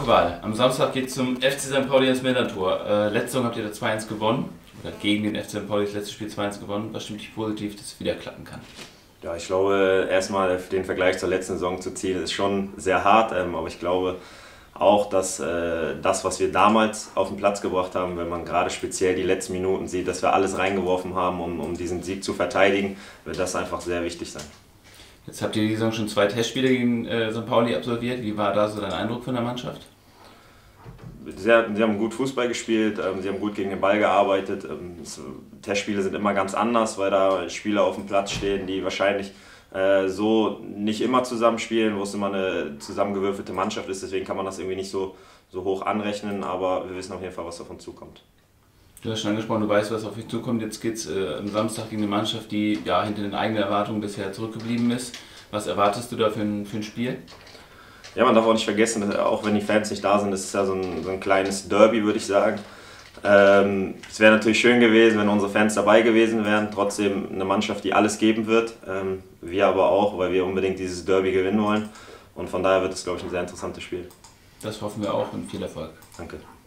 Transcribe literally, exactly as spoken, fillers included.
Pokal. Am Samstag geht es zum F C Sankt Pauli ins Millerntor. Äh, letzte Saison habt ihr da zwei eins gewonnen. Oder gegen den F C Sankt Pauli das letzte Spiel zwei eins gewonnen. Was stimmt dich positiv, dass es wieder klappen kann? Ja, ich glaube, erstmal den Vergleich zur letzten Saison zu ziehen, ist schon sehr hart. Ähm, aber ich glaube auch, dass äh, das, was wir damals auf den Platz gebracht haben, wenn man gerade speziell die letzten Minuten sieht, dass wir alles reingeworfen haben, um, um diesen Sieg zu verteidigen, wird das einfach sehr wichtig sein. Jetzt habt ihr die Saison schon zwei Testspiele gegen äh, Sankt Pauli absolviert. Wie war da so dein Eindruck von der Mannschaft? Sie, sie haben gut Fußball gespielt, ähm, sie haben gut gegen den Ball gearbeitet. Ähm, Testspiele sind immer ganz anders, weil da Spieler auf dem Platz stehen, die wahrscheinlich äh, so nicht immer zusammenspielen, wo es immer eine zusammengewürfelte Mannschaft ist. Deswegen kann man das irgendwie nicht so, so hoch anrechnen, aber wir wissen auf jeden Fall, was auf uns zukommt. Du hast schon angesprochen, du weißt, was auf dich zukommt. Jetzt geht es äh, am Samstag gegen eine Mannschaft, die ja hinter den eigenen Erwartungen bisher zurückgeblieben ist. Was erwartest du da für ein, für ein Spiel? Ja, man darf auch nicht vergessen, dass, auch wenn die Fans nicht da sind, ist es ja so ein, so ein kleines Derby, würde ich sagen. Ähm, es wäre natürlich schön gewesen, wenn unsere Fans dabei gewesen wären. Trotzdem eine Mannschaft, die alles geben wird. Ähm, wir aber auch, weil wir unbedingt dieses Derby gewinnen wollen. Und von daher wird es, glaube ich, ein sehr interessantes Spiel. Das hoffen wir auch und viel Erfolg. Danke.